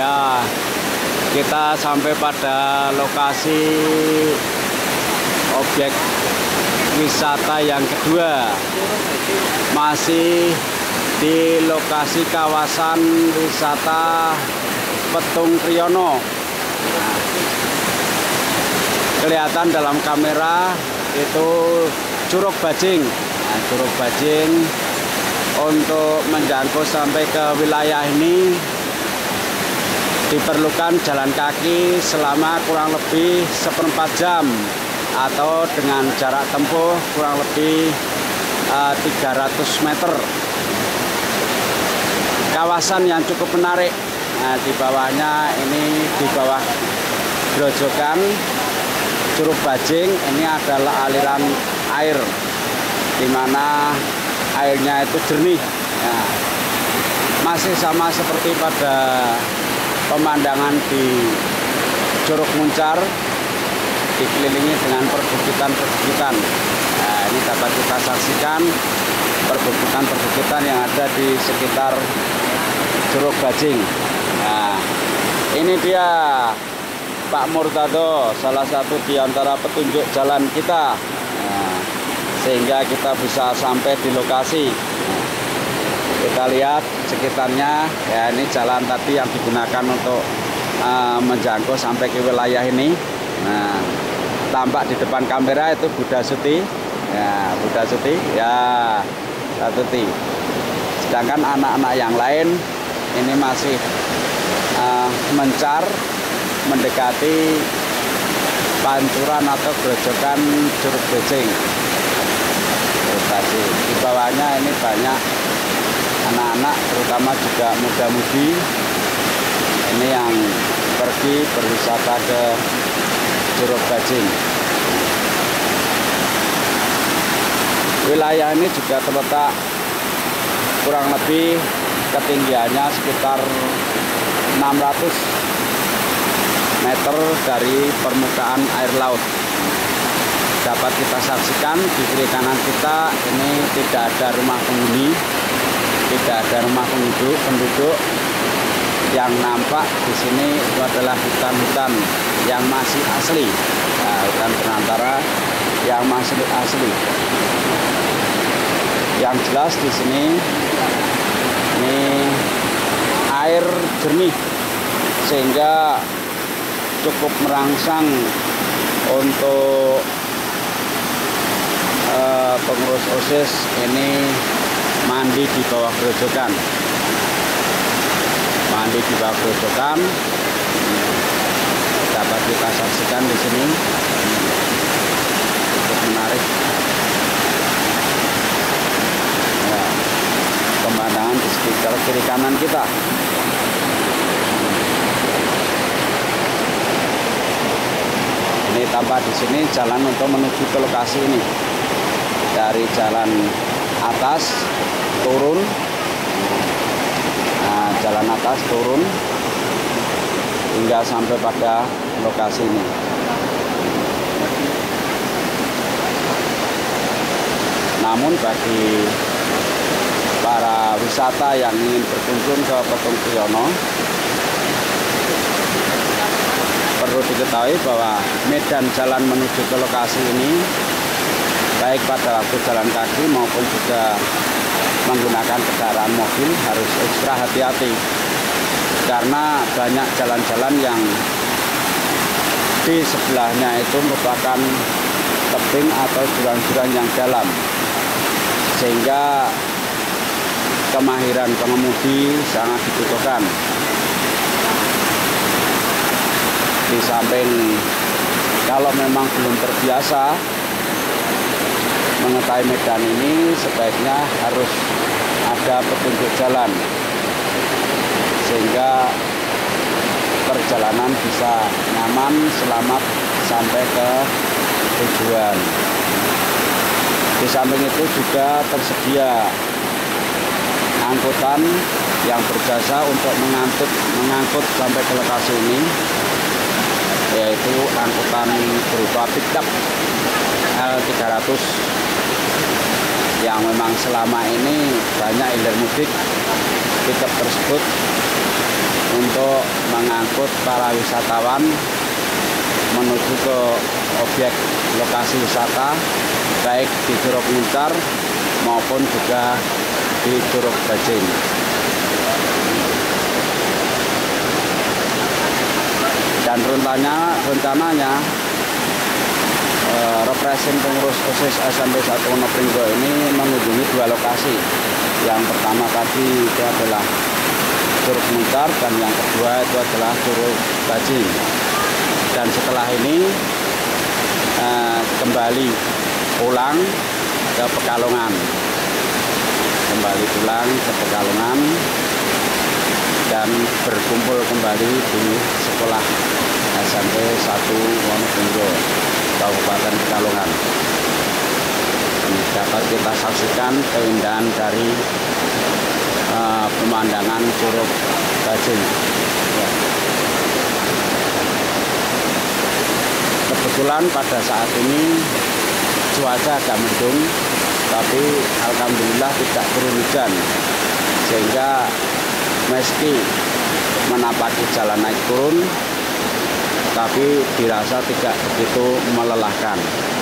Ya, kita sampai pada lokasi objek wisata yang kedua. Masih di lokasi kawasan wisata Petung Kriyono. Nah, kelihatan dalam kamera itu Curug Bajing. Nah, Curug Bajing untuk menjangkau sampai ke wilayah ini diperlukan jalan kaki selama kurang lebih 1/4 jam atau dengan jarak tempuh kurang lebih 300 meter. Kawasan yang cukup menarik. Nah, di bawahnya ini di bawah grojogan Curug Bajing ini adalah aliran air, di mana airnya itu jernih. Nah, masih sama seperti pada pemandangan di Curug Muncar, dikelilingi dengan perbukitan-perbukitan. Nah, ini dapat kita saksikan perbukitan-perbukitan yang ada di sekitar Curug Bajing. Nah, ini dia Pak Murtado, salah satu di antara petunjuk jalan kita. Nah, sehingga kita bisa sampai di lokasi. Kita lihat sekitarnya, ya ini jalan tadi yang digunakan untuk menjangkau sampai ke wilayah ini. Nah, tampak di depan kamera itu Buddha Suti, ya Buddha Suti, ya Tuti. Sedangkan anak-anak yang lain ini masih mencar mendekati pancuran atau grojogan Curug Bajing. Di bawahnya ini banyak anak-anak, terutama juga muda-mudi ini yang pergi berwisata ke Curug Bajing. Wilayah ini juga terletak kurang lebih ketinggiannya sekitar 600 meter dari permukaan air laut. Dapat kita saksikan di kiri kanan kita ini tidak ada rumah penghuni, tidak ada rumah penduduk. Yang nampak di sini itu adalah hutan-hutan yang masih asli, nah, hutan belantara yang masih asli. Yang jelas di sini ini air jernih sehingga cukup merangsang untuk pengurus OSIS ini mandi di bawah grojogan. Mandi di bawah grojogan dapat kita saksikan di sini. Cukup menarik. Ya, pemandangan di sekitar kiri kanan kita. Ini tampak di sini jalan untuk menuju ke lokasi ini. Dari jalan atas turun, nah, jalan atas turun hingga sampai pada lokasi ini. Namun bagi para wisata yang ingin berkunjung ke Petung Kriyono, perlu diketahui bahwa medan jalan menuju ke lokasi ini baik pada waktu jalan kaki maupun juga menggunakan kendaraan mobil harus ekstra hati-hati, karena banyak jalan-jalan yang di sebelahnya itu merupakan tebing atau jurang-jurang yang dalam, sehingga kemahiran pengemudi sangat dibutuhkan. Di samping kalau memang belum terbiasa mengetahui medan ini, sebaiknya harus ada petunjuk jalan sehingga perjalanan bisa nyaman, selamat sampai ke tujuan. Di samping itu juga tersedia angkutan yang berjasa untuk mengangkut sampai ke lokasi ini, yaitu angkutan berupa pickup L300 yang memang selama ini banyak hilir mudik pickup tersebut untuk untuk mengangkut para wisatawan menuju ke objek lokasi wisata baik di Curug Muncar maupun juga di Curug Bajing. Dan rencananya represent pengurus OSIS SMP 1 Wonopringgo ini mengunjungi 2 lokasi. Yang pertama tadi itu adalah Curug Muncar dan yang kedua itu adalah Curug Bajing. Dan setelah ini kembali pulang ke Pekalongan. Dan berkumpul kembali di sekolah SMP 1 Wonopringgo, Kabupaten Pekalongan. Dapat kita saksikan keindahan dari pemandangan Curug Bajing. Ya. Kebetulan pada saat ini cuaca agak mendung, tapi alhamdulillah tidak turun hujan, sehingga meski menapaki jalan naik turun, tapi dirasa tidak begitu melelahkan.